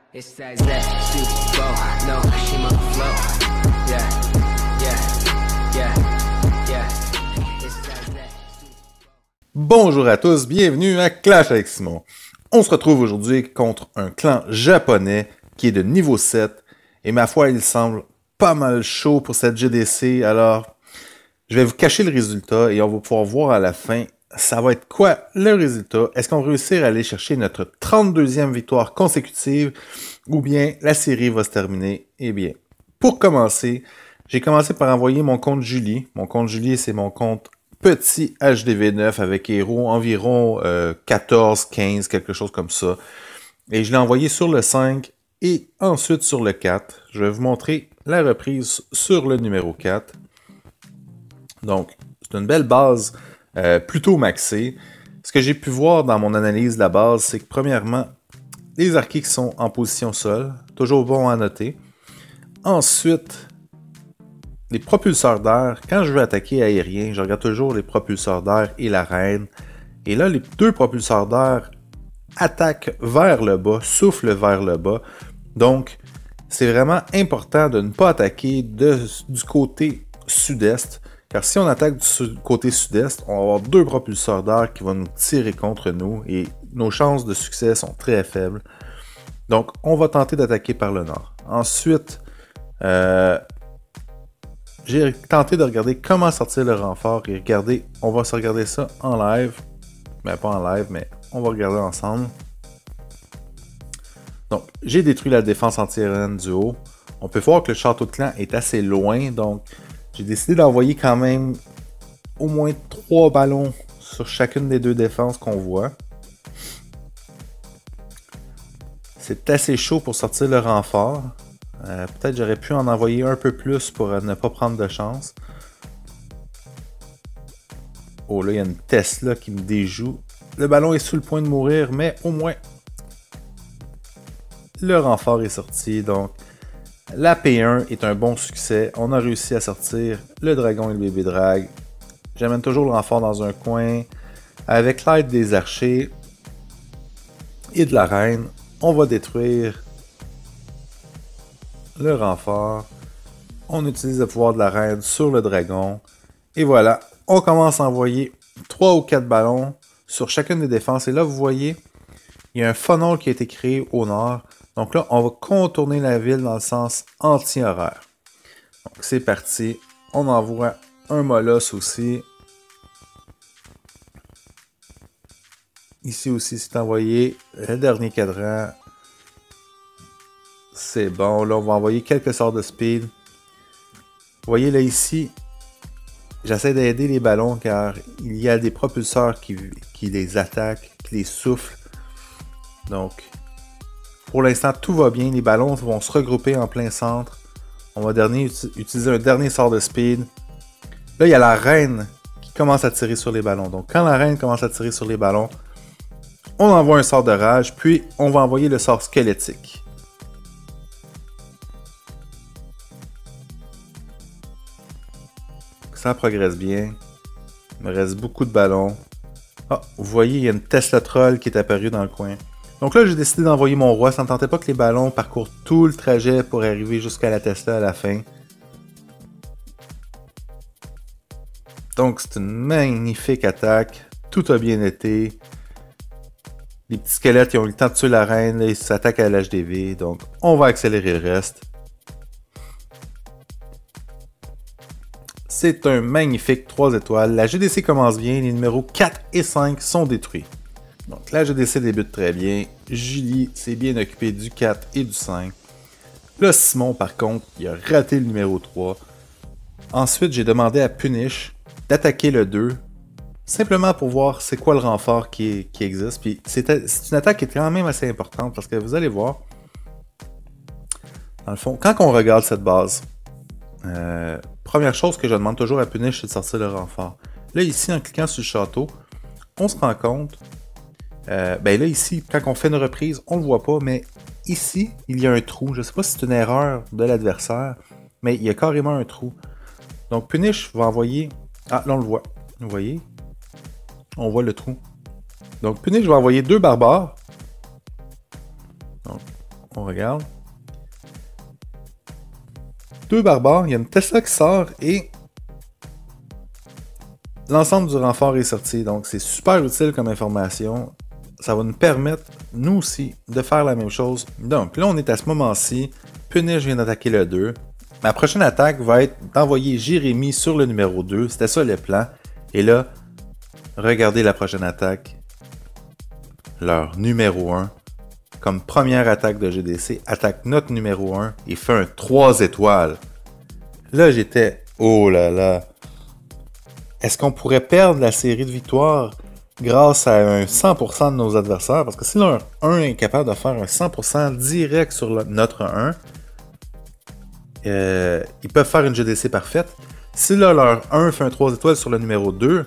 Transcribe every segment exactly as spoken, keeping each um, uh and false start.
It's that that super bowl, no, she my flow. Yeah, yeah, yeah, yeah. It's that that. Bonjour à tous, bienvenue à Clash avec Simon. On se retrouve aujourd'hui contre un clan japonais qui est de niveau sept. Et ma foi, il semble pas mal chaud pour cette G D C. Alors, je vais vous cacher le résultat et on va pouvoir voir à la fin, ça va être quoi le résultat? Est-ce qu'on va réussir à aller chercher notre trente-deuxième victoire consécutive ou bien la série va se terminer? Eh bien, pour commencer, j'ai commencé par envoyer mon compte Julie. Mon compte Julie, c'est mon compte petit H D V neuf avec héros environ euh, quatorze, quinze, quelque chose comme ça. Et je l'ai envoyé sur le cinq et ensuite sur le quatre. Je vais vous montrer la reprise sur le numéro quatre. Donc, c'est une belle base euh, plutôt maxée. Ce que j'ai pu voir dans mon analyse de la base, c'est que premièrement, les archers qui sont en position sol, toujours bon à noter. Ensuite, les propulseurs d'air, quand je veux attaquer aérien, je regarde toujours les propulseurs d'air et la reine. Et là, les deux propulseurs d'air attaquent vers le bas, soufflent vers le bas. Donc, c'est vraiment important de ne pas attaquer de, du côté sud-est. Car si on attaque du sud, côté sud-est, on va avoir deux propulseurs d'air qui vont nous tirer contre nous. Et nos chances de succès sont très faibles. Donc, on va tenter d'attaquer par le nord. Ensuite, euh, j'ai tenté de regarder comment sortir le renfort. Et regarder, on va se regarder ça en live. Mais pas en live, mais on va regarder ensemble. Donc, j'ai détruit la défense anti-aérienne du haut. On peut voir que le château de clan est assez loin. Donc, j'ai décidé d'envoyer quand même au moins trois ballons sur chacune des deux défenses qu'on voit. C'est assez chaud pour sortir le renfort. Euh, Peut-être j'aurais pu en envoyer un peu plus pour euh, ne pas prendre de chance. Oh là, il y a une Tesla qui me déjoue. Le ballon est sous le point de mourir, mais au moins le renfort est sorti. Donc la P un est un bon succès. On a réussi à sortir le dragon et le bébé drag. J'amène toujours le renfort dans un coin. Avec l'aide des archers et de la reine, on va détruire le renfort. On utilise le pouvoir de la reine sur le dragon. Et voilà, on commence à envoyer trois ou quatre ballons sur chacune des défenses. Et là, vous voyez, il y a un funnel qui a été créé au nord. Donc là, on va contourner la ville dans le sens anti-horaire. Donc c'est parti. On envoie un molosse aussi. Ici aussi, c'est envoyé le dernier cadran. C'est bon. Là, on va envoyer quelques sorts de speed. Vous voyez là ici, j'essaie d'aider les ballons car il y a des propulseurs qui, qui les attaquent, qui les soufflent. Donc, pour l'instant, tout va bien. Les ballons vont se regrouper en plein centre. On va dernier, utiliser un dernier sort de speed. Là, il y a la reine qui commence à tirer sur les ballons. Donc, quand la reine commence à tirer sur les ballons, on envoie un sort de rage, puis on va envoyer le sort squelettique. Ça progresse bien. Il me reste beaucoup de ballons. Ah, vous voyez, il y a une Tesla Troll qui est apparue dans le coin. Donc là, j'ai décidé d'envoyer mon roi. Ça ne tentait pas que les ballons parcourent tout le trajet pour arriver jusqu'à la Tesla à la fin. Donc, c'est une magnifique attaque. Tout a bien été. Les petits squelettes, ils ont eu le temps de tuer la reine. Là, ils s'attaquent à l'H D V. Donc, on va accélérer le reste. C'est un magnifique trois étoiles. La G D C commence bien. Les numéros quatre et cinq sont détruits. Donc la G D C débute très bien. Julie s'est bien occupée du quatre et du cinq. Là, Simon, par contre, il a raté le numéro trois. Ensuite, j'ai demandé à Punish d'attaquer le deux. Simplement pour voir c'est quoi le renfort qui, qui existe. Puis c'est une attaque qui est quand même assez importante parce que vous allez voir. Dans le fond, quand on regarde cette base, euh, première chose que je demande toujours à Punish, c'est de sortir le renfort. Là, ici, en cliquant sur le château, on se rend compte. Euh, ben là, ici, quand on fait une reprise, on ne le voit pas, mais ici, il y a un trou. Je ne sais pas si c'est une erreur de l'adversaire, mais il y a carrément un trou. Donc, Punish va envoyer... Ah, là, on le voit. Vous voyez? On voit le trou. Donc, Punish va envoyer deux barbares. Donc, On regarde. Deux barbares, il y a une Tesla qui sort et l'ensemble du renfort est sorti. Donc c'est super utile comme information. Ça va nous permettre, nous aussi, de faire la même chose. Donc là, on est à ce moment-ci. Punish vient d'attaquer le deux. Ma prochaine attaque va être d'envoyer Jérémy sur le numéro deux. C'était ça le plan. Et là, regardez la prochaine attaque. Leur numéro un. Comme première attaque de G D C, attaque notre numéro un et fait un trois étoiles. Là, j'étais... Oh là là! Est-ce qu'on pourrait perdre la série de victoires grâce à un cent pour cent de nos adversaires? Parce que si leur un est capable de faire un cent pour cent direct sur le, notre un, euh, ils peuvent faire une G D C parfaite. Si là, leur un fait un trois étoiles sur le numéro deux,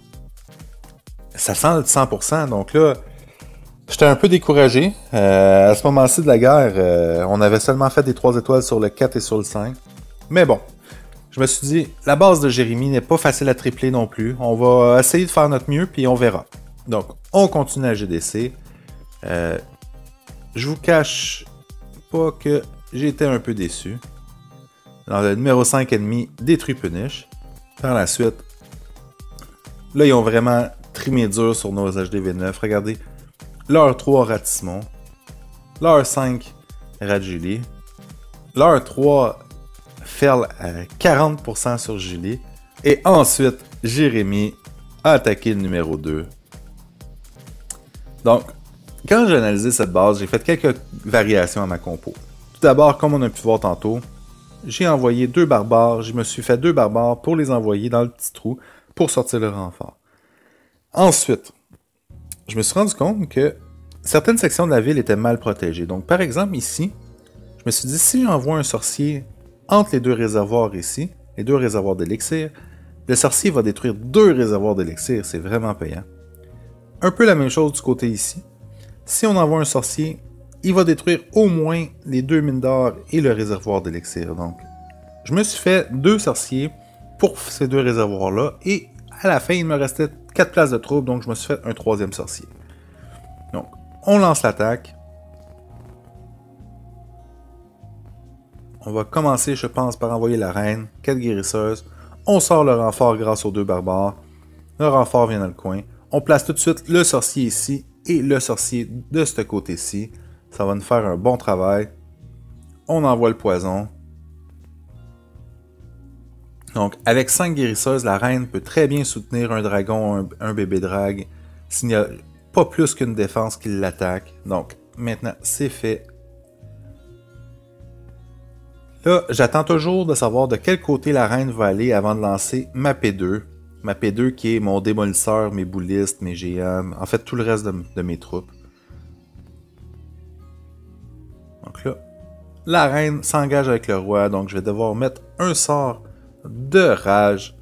ça sent le cent pour cent. Donc là, j'étais un peu découragé. Euh, à ce moment-ci de la guerre, euh, on avait seulement fait des trois étoiles sur le quatre et sur le cinq. Mais bon, je me suis dit, la base de Jérémy n'est pas facile à tripler non plus. On va essayer de faire notre mieux, puis on verra. Donc, on continue à G D C. Euh, je vous cache pas que j'ai été un peu déçu. Dans le numéro cinq ennemi, détruit Punish. Par la suite, là, ils ont vraiment trimé dur sur nos H D V neuf. Regardez, leur trois Ratismon, leur cinq Radjulie, leur trois Ferl à quarante pour cent sur Julie, et ensuite, Jérémy a attaqué le numéro deux. Donc, quand j'ai analysé cette base, j'ai fait quelques variations à ma compo. Tout d'abord, comme on a pu voir tantôt, j'ai envoyé deux barbares, je me suis fait deux barbares pour les envoyer dans le petit trou pour sortir le renfort. Ensuite, je me suis rendu compte que certaines sections de la ville étaient mal protégées. Donc, par exemple, ici, je me suis dit, si j'envoie un sorcier entre les deux réservoirs ici, les deux réservoirs d'élixir, le sorcier va détruire deux réservoirs d'élixir, c'est vraiment payant. Un peu la même chose du côté ici. Si on envoie un sorcier, il va détruire au moins les deux mines d'or et le réservoir d'élixir. Donc, je me suis fait deux sorciers pour ces deux réservoirs-là, et à la fin, il me restait quatre places de troubles, donc je me suis fait un troisième sorcier. Donc, on lance l'attaque. On va commencer, je pense, par envoyer la reine, quatre guérisseuses. On sort le renfort grâce aux deux barbares. Le renfort vient dans le coin. On place tout de suite le sorcier ici et le sorcier de ce côté-ci. Ça va nous faire un bon travail. On envoie le poison. Donc, avec cinq guérisseuses, la reine peut très bien soutenir un dragon, un, un bébé drague, s'il n'y a pas plus qu'une défense qui l'attaque. Donc, maintenant, c'est fait. Là, j'attends toujours de savoir de quel côté la reine va aller avant de lancer ma P deux. Ma P deux qui est mon démolisseur, mes boulistes, mes G M, en fait tout le reste de, de mes troupes. Donc là, la reine s'engage avec le roi, donc je vais devoir mettre un sort de rage.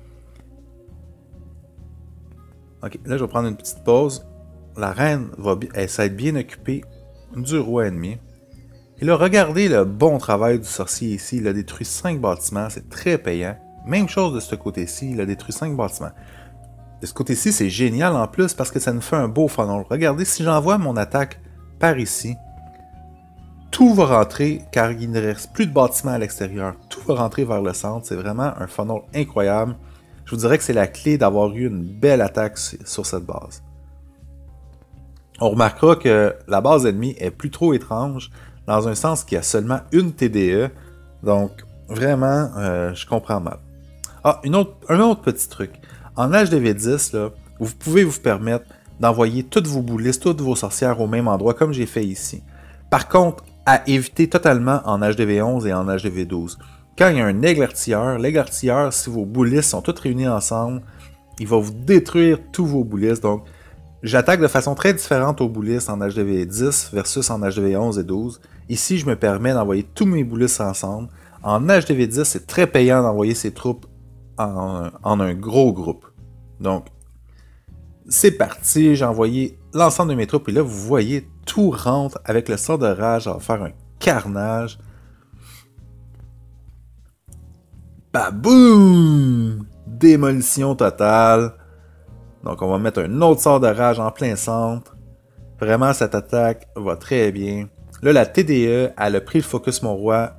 Ok, là je vais prendre une petite pause. La reine va elle, ça va être bien occupée du roi ennemi. Et là, regardez le bon travail du sorcier ici. Il a détruit cinq bâtiments, c'est très payant. Même chose de ce côté-ci, il a détruit cinq bâtiments. De ce côté-ci, c'est génial en plus parce que ça nous fait un beau funnel. Regardez, si j'envoie mon attaque par ici, tout va rentrer car il ne reste plus de bâtiments à l'extérieur. Tout va rentrer vers le centre. C'est vraiment un funnel incroyable. Je vous dirais que c'est la clé d'avoir eu une belle attaque sur cette base. On remarquera que la base ennemie est plus trop étrange, dans un sens qu'il y a seulement une T D E. Donc, vraiment, euh, je comprends mal. Ah, une autre, un autre petit truc. En H D V dix, là, vous pouvez vous permettre d'envoyer toutes vos boulistes, toutes vos sorcières au même endroit, comme j'ai fait ici. Par contre, à éviter totalement en H D V onze et en H D V douze. Quand il y a un aigle artilleur, l'aigle artilleur, si vos boulistes sont toutes réunies ensemble, il va vous détruire tous vos boulistes. Donc, j'attaque de façon très différente aux boulistes en H D V dix versus en H D V onze et douze. Ici, je me permets d'envoyer tous mes boulistes ensemble. En H D V dix, c'est très payant d'envoyer ses troupes en, en un gros groupe. Donc, c'est parti. J'ai envoyé l'ensemble de mes troupes. Et là, vous voyez, tout rentre avec le sort de rage. Ça va faire un carnage. Baboum! Démolition totale. Donc, on va mettre un autre sort de rage en plein centre. Vraiment, cette attaque va très bien. Là, la T D E, elle a pris le focus mon roi.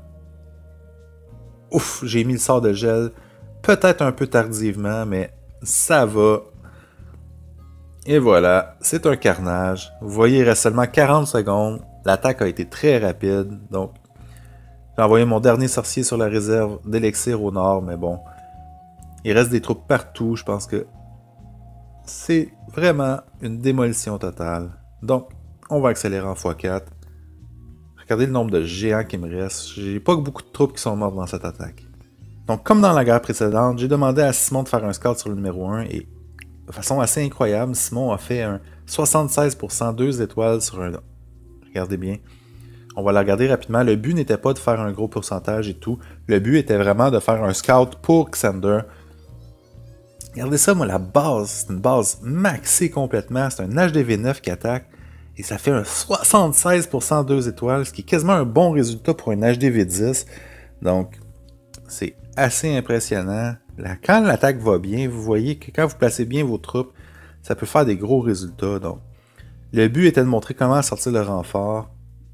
Ouf, j'ai mis le sort de gel. Peut-être un peu tardivement, mais ça va. Et voilà, c'est un carnage. Vous voyez, il reste seulement quarante secondes. L'attaque a été très rapide. Donc, j'ai envoyé mon dernier sorcier sur la réserve d'élixir au nord, mais bon. Il reste des troupes partout. Je pense que c'est vraiment une démolition totale. Donc, on va accélérer en fois quatre. Regardez le nombre de géants qui me restent. J'ai pas beaucoup de troupes qui sont mortes dans cette attaque. Donc, comme dans la guerre précédente, j'ai demandé à Simon de faire un scout sur le numéro un et de façon assez incroyable, Simon a fait un soixante-seize pour cent, deux étoiles sur un... Regardez bien. On va la regarder rapidement. Le but n'était pas de faire un gros pourcentage et tout. Le but était vraiment de faire un scout pour Xander. Regardez ça, moi, la base, c'est une base maxée complètement. C'est un H D V neuf qui attaque. Et ça fait un soixante-seize pour cent deux étoiles, ce qui est quasiment un bon résultat pour un H D V dix. Donc, c'est assez impressionnant. Là, quand l'attaque va bien, vous voyez que quand vous placez bien vos troupes, ça peut faire des gros résultats. Donc, le but était de montrer comment sortir le renfort.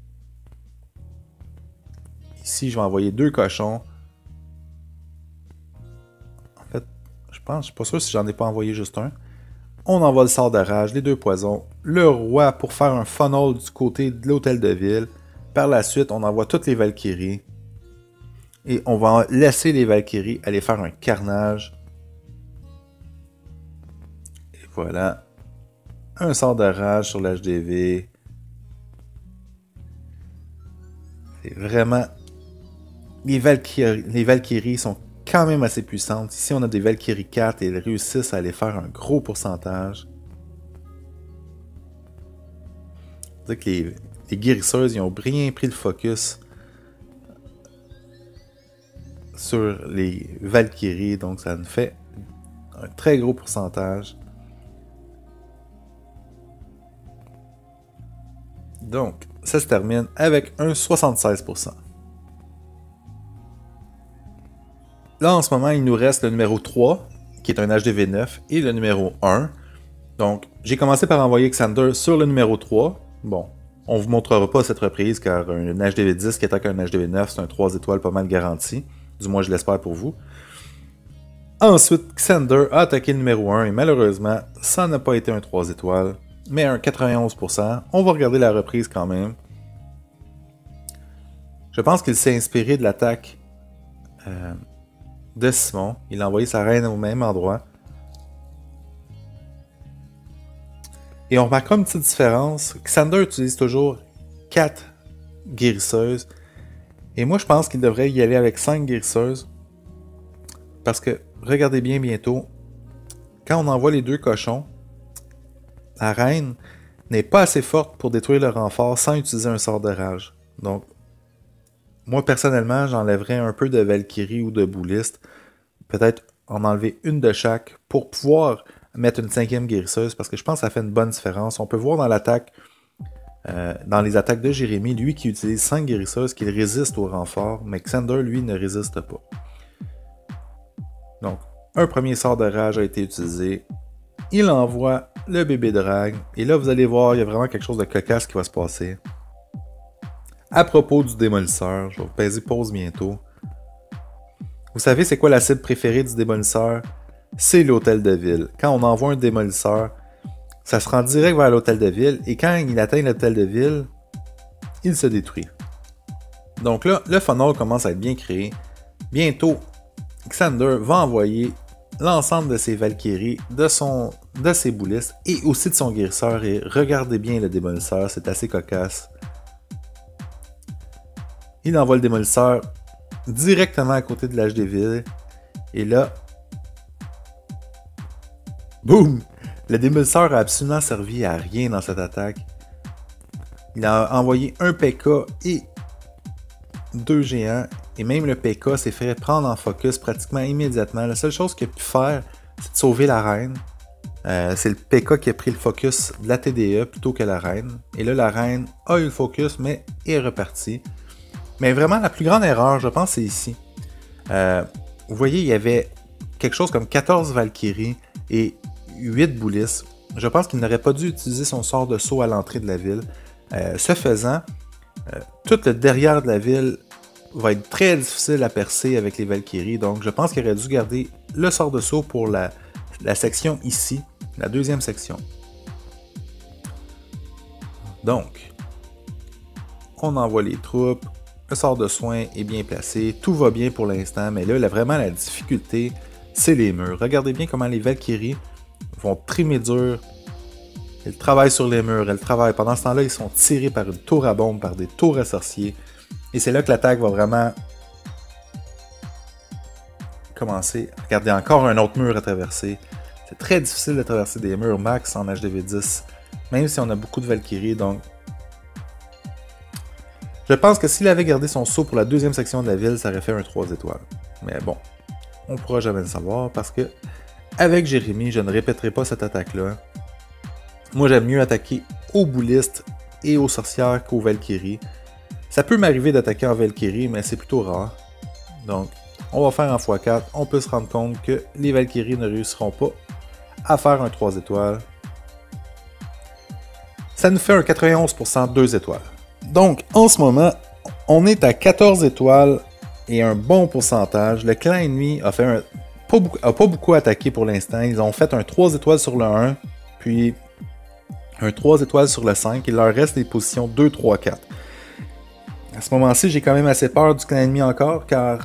Ici, je vais envoyer deux cochons. En fait, je pense, je suis pas sûr si j'en ai pas envoyé juste un. On envoie le sort de rage, les deux poisons. Le roi pour faire un funnel du côté de l'hôtel de ville. Par la suite, on envoie toutes les Valkyries. Et on va laisser les Valkyries aller faire un carnage. Et voilà. Un sort de rage sur l'H D V. C'est vraiment... Les Valkyries, les Valkyries sont quand même assez puissantes. Ici, on a des Valkyries quatre et elles réussissent à aller faire un gros pourcentage. C'est-à-dire que les, les guérisseuses, ils ont bien pris le focus sur les Valkyries, donc ça nous fait un très gros pourcentage. Donc, ça se termine avec un soixante-seize pour cent. Là, en ce moment, il nous reste le numéro trois, qui est un H D V neuf, et le numéro un. Donc, j'ai commencé par envoyer Xander sur le numéro trois. Bon, on ne vous montrera pas cette reprise, car un H D V dix qui attaque un H D V neuf, c'est un trois étoiles pas mal garanti. Du moins, je l'espère pour vous. Ensuite, Xander a attaqué le numéro un, et malheureusement, ça n'a pas été un trois étoiles, mais un quatre-vingt-onze pour cent. On va regarder la reprise quand même. Je pense qu'il s'est inspiré de l'attaque euh, de Simon. Il a envoyé sa reine au même endroit. Et on remarquera une petite différence. Xander utilise toujours quatre guérisseuses. Et moi, je pense qu'il devrait y aller avec cinq guérisseuses. Parce que, regardez bien bientôt, quand on envoie les deux cochons, la reine n'est pas assez forte pour détruire le renfort sans utiliser un sort de rage. Donc, moi, personnellement, j'enlèverais un peu de Valkyrie ou de bouliste. Peut-être en enlever une de chaque pour pouvoir mettre une cinquième guérisseuse, parce que je pense que ça fait une bonne différence. On peut voir dans l'attaque, euh, dans les attaques de Jérémy, lui qui utilise cinq guérisseuses, qu'il résiste au renfort, mais Xander, lui, ne résiste pas. Donc, un premier sort de rage a été utilisé. Il envoie le bébé drague. Et là, vous allez voir, il y a vraiment quelque chose de cocasse qui va se passer. À propos du démolisseur, je vais vous peser pause bientôt. Vous savez c'est quoi la cible préférée du démolisseur? C'est l'hôtel de ville. Quand on envoie un démolisseur, ça se rend direct vers l'hôtel de ville. Et quand il atteint l'hôtel de ville, il se détruit. Donc là, le funnel commence à être bien créé. Bientôt, Xander va envoyer l'ensemble de ses Valkyries, de, son, de ses boulistes et aussi de son guérisseur. Et regardez bien le démolisseur, c'est assez cocasse. Il envoie le démolisseur directement à côté de l'H D V. Et là, boum! Le démolisseur a absolument servi à rien dans cette attaque. Il a envoyé un P K et deux géants. Et même le P K s'est fait prendre en focus pratiquement immédiatement. La seule chose qu'il a pu faire, c'est de sauver la reine. Euh, c'est le P K qui a pris le focus de la T D E plutôt que la reine. Et là, la reine a eu le focus, mais est repartie. Mais vraiment, la plus grande erreur, je pense, c'est ici. Euh, vous voyez, il y avait quelque chose comme quatorze Valkyries et huit boulistes. Je pense qu'il n'aurait pas dû utiliser son sort de saut à l'entrée de la ville. Euh, ce faisant, Euh, tout le derrière de la ville va être très difficile à percer avec les Valkyries. Donc, je pense qu'il aurait dû garder le sort de saut pour la, la section ici, la deuxième section. Donc, on envoie les troupes. Le sort de soin est bien placé. Tout va bien pour l'instant. Mais là, là, vraiment, la difficulté, c'est les murs. Regardez bien comment les Valkyries vont trimer dur. Elles travaillent sur les murs. Elles travaillent. Pendant ce temps-là, ils sont tirés par une tour à bombe, par des tours à sorciers. Et c'est là que l'attaque va vraiment commencer. Regardez, encore un autre mur à traverser. C'est très difficile de traverser des murs max en H D V dix. Même si on a beaucoup de Valkyries, donc... Je pense que s'il avait gardé son saut pour la deuxième section de la ville, ça aurait fait un trois étoiles. Mais bon, on ne pourra jamais le savoir parce que, avec Jérémy, je ne répéterai pas cette attaque-là. Moi, j'aime mieux attaquer aux boulistes et aux sorcières qu'aux Valkyries. Ça peut m'arriver d'attaquer en Valkyrie, mais c'est plutôt rare. Donc, on va faire en fois quatre. On peut se rendre compte que les Valkyries ne réussiront pas à faire un trois étoiles. Ça nous fait un quatre-vingt-onze pour cent deux étoiles. Donc, en ce moment, on est à quatorze étoiles et un bon pourcentage. Le clan ennemi a, fait un, pas, beaucoup, a pas beaucoup attaqué pour l'instant. Ils ont fait un trois étoiles sur le un, puis un trois étoiles sur le cinq. Il leur reste des positions deux, trois, quatre. À ce moment-ci, j'ai quand même assez peur du clan ennemi encore, car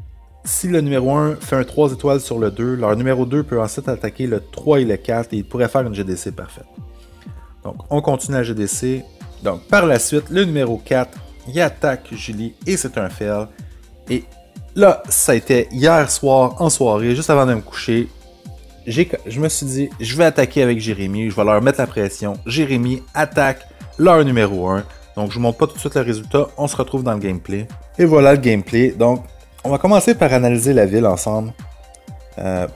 si le numéro un fait un trois étoiles sur le deux, leur numéro deux peut ensuite attaquer le trois et le quatre et il pourrait faire une G D C parfaite. Donc, on continue la G D C. Donc, par la suite, le numéro quatre, il attaque Julie et c'est un fail. Et là, ça a été hier soir, en soirée, juste avant de me coucher. Je me suis dit, je vais attaquer avec Jérémy, je vais leur mettre la pression. Jérémy attaque leur numéro un. Donc, je vous montre pas tout de suite le résultat, on se retrouve dans le gameplay. Et voilà le gameplay. Donc, on va commencer par analyser la ville ensemble. Euh,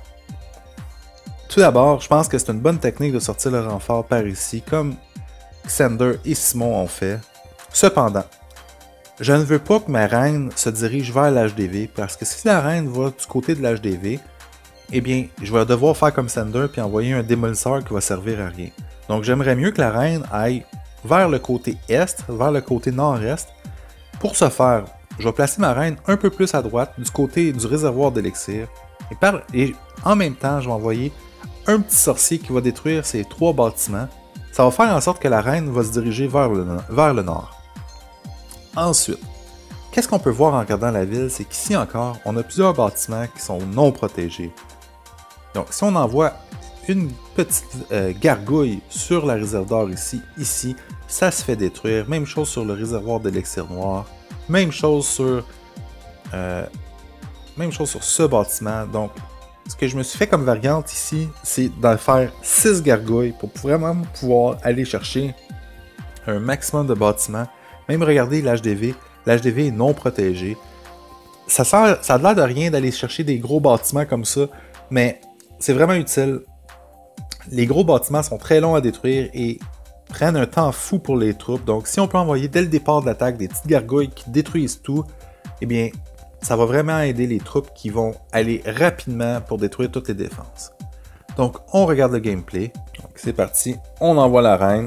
tout d'abord, je pense que c'est une bonne technique de sortir le renfort par ici, comme Xander et Simon ont fait. Cependant, je ne veux pas que ma reine se dirige vers l'H D V, parce que si la reine va du côté de l'H D V, eh bien, je vais devoir faire comme Xander puis envoyer un démolisseur qui va servir à rien. Donc, j'aimerais mieux que la reine aille vers le côté est, vers le côté nord-est. Pour ce faire, je vais placer ma reine un peu plus à droite, du côté du réservoir d'élixir. Et, par... et en même temps, je vais envoyer un petit sorcier qui va détruire ces trois bâtiments. Ça va faire en sorte que la reine va se diriger vers le, vers le nord. Ensuite, qu'est-ce qu'on peut voir en regardant la ville? C'est qu'ici encore, on a plusieurs bâtiments qui sont non protégés. Donc, si on envoie une petite euh, gargouille sur la réserve d'or ici, ici, ça se fait détruire. Même chose sur le réservoir d'élixir noir. Même chose sur... Euh, même chose sur ce bâtiment. Donc, ce que je me suis fait comme variante ici, c'est d'en faire six gargouilles pour vraiment pouvoir aller chercher un maximum de bâtiments. Même regarder l'H D V. L'H D V est non protégé. Ça, sert, ça a l'air de rien d'aller chercher des gros bâtiments comme ça, mais c'est vraiment utile. Les gros bâtiments sont très longs à détruire et prennent un temps fou pour les troupes. Donc si on peut envoyer dès le départ de l'attaque des petites gargouilles qui détruisent tout, eh bien, ça va vraiment aider les troupes qui vont aller rapidement pour détruire toutes les défenses. Donc, on regarde le gameplay. C'est parti. On envoie la reine.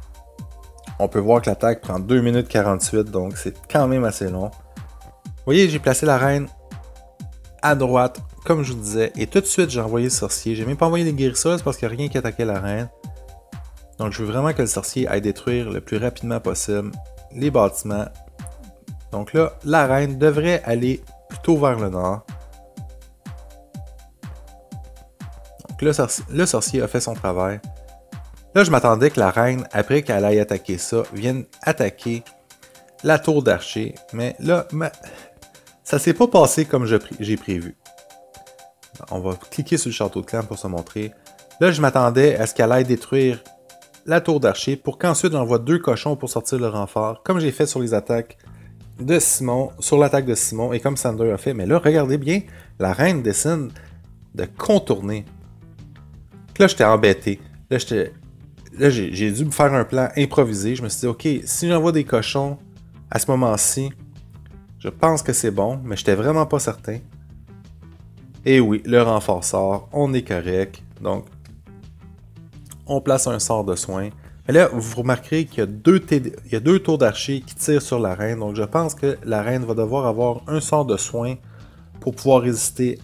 On peut voir que l'attaque prend deux minutes quarante-huit, donc c'est quand même assez long. Vous voyez, j'ai placé la reine à droite, comme je vous disais, et tout de suite, j'ai envoyé le sorcier. J'ai même pas envoyé les guérisseuses parce qu'il n'y a rien qui attaquait la reine. Donc, je veux vraiment que le sorcier aille détruire le plus rapidement possible les bâtiments. Donc là, la reine devrait aller plutôt vers le nord. Donc le, sorci le sorcier a fait son travail. Là, je m'attendais que la reine, après qu'elle aille attaquer ça, vienne attaquer la tour d'archer. Mais là, ma... ça s'est pas passé comme j'ai prévu. On va cliquer sur le château de clan pour se montrer. Là, je m'attendais à ce qu'elle aille détruire la tour d'archer pour qu'ensuite j'envoie deux cochons pour sortir le renfort, comme j'ai fait sur les attaques de Simon, sur l'attaque de Simon, et comme Xander a fait. Mais là, regardez bien, la reine décide de contourner. Là, j'étais embêté. Là, j'étais... Là, j'ai dû me faire un plan improvisé. Je me suis dit, ok, si j'envoie des cochons à ce moment-ci, je pense que c'est bon, mais j'étais vraiment pas certain. Et oui, le renfort sort, on est correct. Donc, on place un sort de soin. Mais là, vous remarquerez qu'il y a deux, T D... il y a deux tours d'archer qui tirent sur la reine. Donc je pense que la reine va devoir avoir un sort de soin pour pouvoir résister.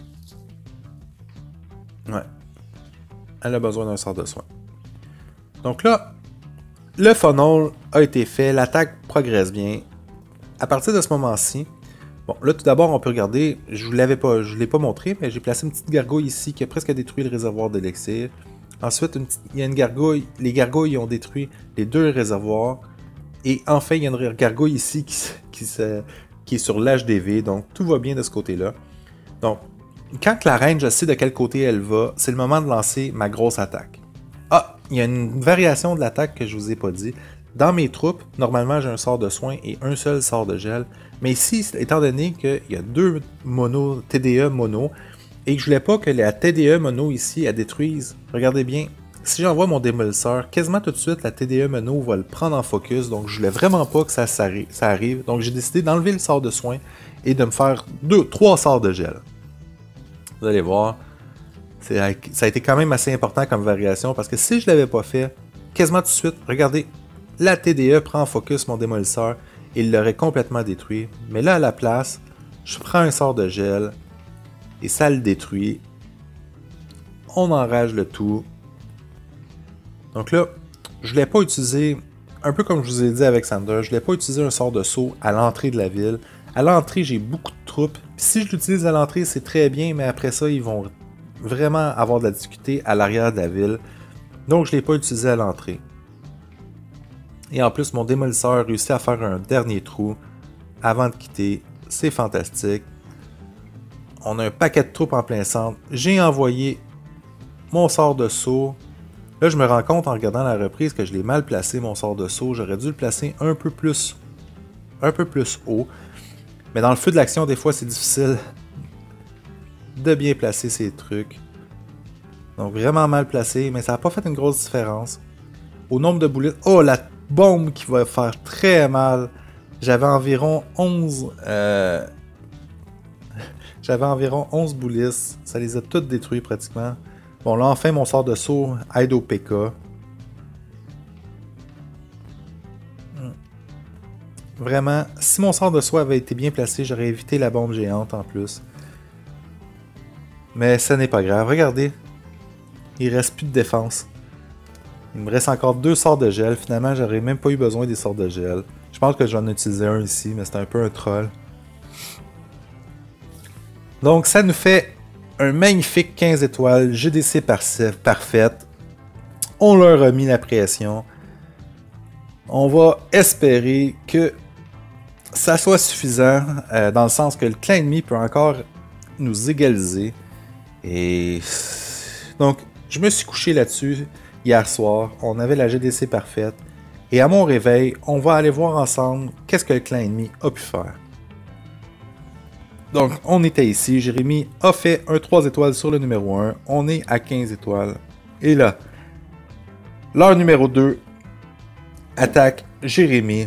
Ouais. Elle a besoin d'un sort de soin. Donc là, le funnel a été fait. L'attaque progresse bien. À partir de ce moment-ci, bon, là tout d'abord, on peut regarder. Je ne l'avais pas, je l'ai pas montré, mais j'ai placé une petite gargouille ici qui a presque détruit le réservoir d'élixir. Ensuite, une petite, il y a une gargouille. Les gargouilles ont détruit les deux réservoirs. Et enfin, il y a une gargouille ici qui, qui, se, qui est sur l'H D V. Donc, tout va bien de ce côté-là. Donc, quand la reine, je sais de quel côté elle va, c'est le moment de lancer ma grosse attaque. Ah, il y a une variation de l'attaque que je vous ai pas dit. Dans mes troupes, normalement, j'ai un sort de soin et un seul sort de gel. Mais ici, étant donné qu'il y a deux mono, T D E mono, et que je voulais pas que la T D E mono ici, elle détruise, regardez bien, si j'envoie mon démolisseur, quasiment tout de suite, la T D E mono va le prendre en focus, donc je voulais vraiment pas que ça, ça arrive. Donc j'ai décidé d'enlever le sort de soin et de me faire deux, trois sorts de gel. Vous allez voir, ça a été quand même assez important comme variation, parce que si je l'avais pas fait, quasiment tout de suite, regardez, la T D E prend en focus mon démolisseur et il l'aurait complètement détruit. Mais là, à la place, je prends un sort de gel et ça le détruit. On enrage le tout. Donc là, je ne l'ai pas utilisé, un peu comme je vous ai dit avec Sander, je ne l'ai pas utilisé un sort de saut à l'entrée de la ville. À l'entrée, j'ai beaucoup de troupes. Puis si je l'utilise à l'entrée, c'est très bien, mais après ça, ils vont vraiment avoir de la difficulté à l'arrière de la ville. Donc, je ne l'ai pas utilisé à l'entrée. Et en plus, mon démolisseur réussit à faire un dernier trou avant de quitter. C'est fantastique. On a un paquet de troupes en plein centre. J'ai envoyé mon sort de saut. Là, je me rends compte en regardant la reprise que je l'ai mal placé, mon sort de saut. J'aurais dû le placer un peu plus, un peu plus haut. Mais dans le feu de l'action, des fois, c'est difficile de bien placer ces trucs. Donc, vraiment mal placé, mais ça n'a pas fait une grosse différence. Au nombre de boulettes... Oh, la bombe qui va faire très mal. J'avais environ onze... Euh... J'avais environ onze boulisses. Ça les a toutes détruits pratiquement. Bon, là, enfin, mon sort de saut aide au P K. Vraiment, si mon sort de saut avait été bien placé, j'aurais évité la bombe géante en plus. Mais ce n'est pas grave. Regardez. Il reste plus de défense. Il me reste encore deux sorts de gel. Finalement, j'aurais même pas eu besoin des sorts de gel. Je pense que j'en ai utilisé un ici, mais c'était un peu un troll. Donc, ça nous fait un magnifique quinze étoiles, G D C parfaite. On leur a mis la pression. On va espérer que ça soit suffisant, euh, dans le sens que le clan ennemi peut encore nous égaliser. Et donc, je me suis couché là-dessus hier soir. On avait la G D C parfaite. Et à mon réveil, on va aller voir ensemble qu'est-ce que le clan ennemi a pu faire. Donc, on était ici. Jérémy a fait un trois étoiles sur le numéro un. On est à quinze étoiles. Et là, l'heure numéro deux, attaque Jérémy.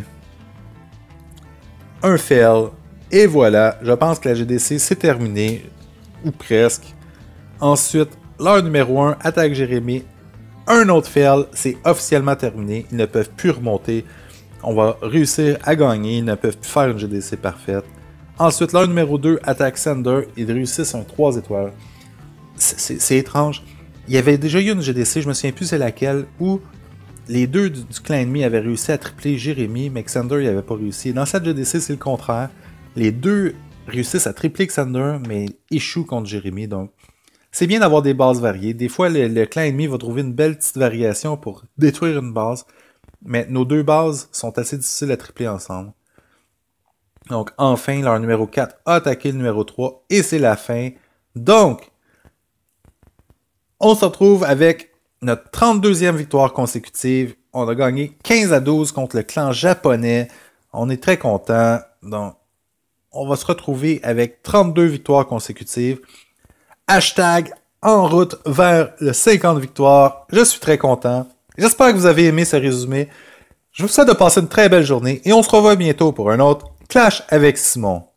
Un fail. Et voilà, je pense que la G D C c'est terminé. Ou presque. Ensuite, l'heure numéro un, attaque Jérémy. Un autre fail, c'est officiellement terminé. Ils ne peuvent plus remonter. On va réussir à gagner. Ils ne peuvent plus faire une G D C parfaite. Ensuite, l'heure numéro deux, attaque Sander. Ils réussissent un trois étoiles. C'est étrange. Il y avait déjà eu une G D C, je me souviens plus c'est laquelle, où les deux du, du clan ennemi avaient réussi à tripler Jérémy, mais Xander il n'avait pas réussi. Dans cette G D C, c'est le contraire. Les deux réussissent à tripler Xander, mais échouent contre Jérémy. Donc, c'est bien d'avoir des bases variées. Des fois, le, le clan ennemi va trouver une belle petite variation pour détruire une base, mais nos deux bases sont assez difficiles à tripler ensemble. Donc, enfin, leur numéro quatre a attaqué le numéro trois, et c'est la fin. Donc, on se retrouve avec notre trente-deuxième victoire consécutive. On a gagné quinze à douze contre le clan japonais. On est très content. Donc, on va se retrouver avec trente-deux victoires consécutives. Hashtag en route vers le cinquante victoires. Je suis très content. J'espère que vous avez aimé ce résumé. Je vous souhaite de passer une très belle journée et on se revoit bientôt pour un autre Clash avec Simon.